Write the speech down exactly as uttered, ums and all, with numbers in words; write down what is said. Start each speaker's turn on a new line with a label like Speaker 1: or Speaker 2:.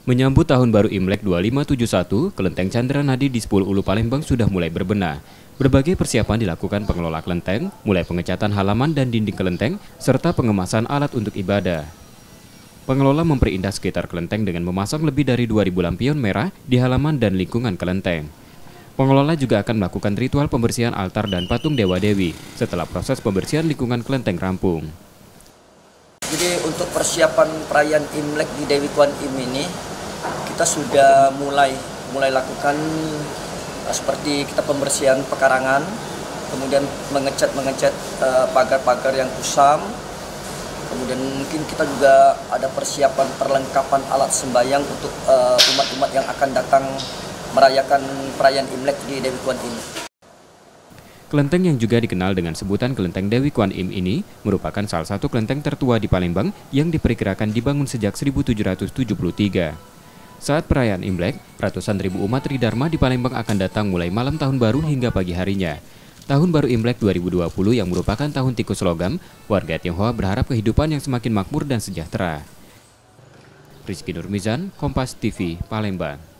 Speaker 1: Menyambut Tahun Baru Imlek dua lima tujuh satu, Kelenteng Chandra Nadi di Sepuluh Ulu Palembang sudah mulai berbenah. Berbagai persiapan dilakukan pengelola kelenteng, mulai pengecatan halaman dan dinding kelenteng, serta pengemasan alat untuk ibadah. Pengelola memperindah sekitar kelenteng dengan memasang lebih dari dua ribu lampion merah di halaman dan lingkungan kelenteng. Pengelola juga akan melakukan ritual pembersihan altar dan patung Dewa-Dewi setelah proses pembersihan lingkungan kelenteng rampung.
Speaker 2: Jadi untuk persiapan perayaan Imlek di Dewi Kwan Im ini, kita sudah mulai mulai lakukan uh, seperti kita pembersihan pekarangan, kemudian mengecat mengecat uh, pagar-pagar yang kusam, kemudian mungkin kita juga ada persiapan perlengkapan alat sembahyang untuk uh, umat-umat yang akan datang merayakan perayaan Imlek di Dewi Kwan Im.
Speaker 1: Kelenteng yang juga dikenal dengan sebutan Kelenteng Dewi Kwan Im ini merupakan salah satu kelenteng tertua di Palembang yang diperkirakan dibangun sejak seribu tujuh ratus tujuh puluh tiga. Saat perayaan Imlek, ratusan ribu umat Tridharma di Palembang akan datang mulai malam tahun baru hingga pagi harinya. Tahun baru Imlek dua ribu dua puluh yang merupakan tahun tikus logam, warga Tionghoa berharap kehidupan yang semakin makmur dan sejahtera. Rizky Nurmizan, Kompas T V, Palembang.